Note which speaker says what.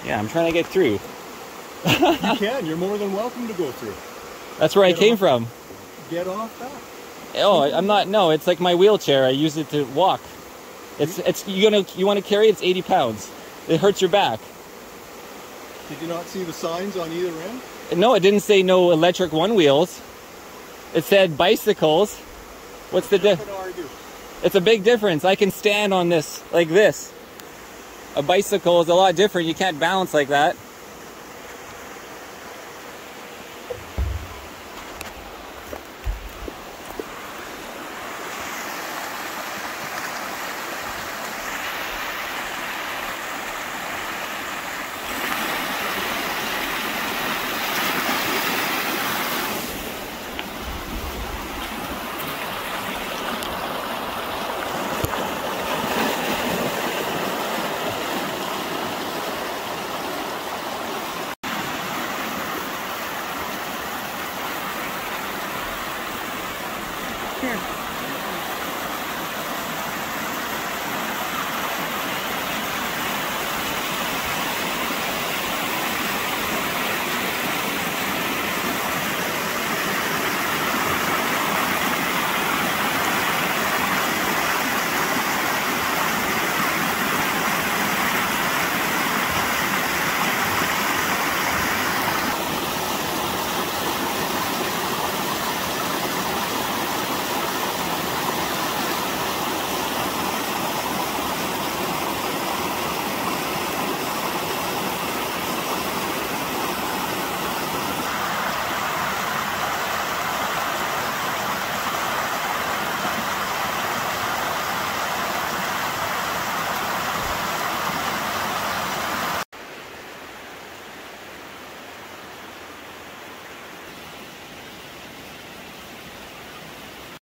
Speaker 1: Yeah, I'm trying to get through.
Speaker 2: You can. You're more than welcome to go through.
Speaker 1: That's where I came from.
Speaker 2: Get off that.
Speaker 1: Oh, I'm not. No, it's like my wheelchair. I use it to walk. It's you want to carry it? It's 80 pounds. It hurts your back.
Speaker 2: Did you not see the signs on either end?
Speaker 1: No, it didn't say no electric one wheels. It said bicycles. What's the difference? It's a big difference. I can stand on this like this. A bicycle is a lot different. You can't balance like that.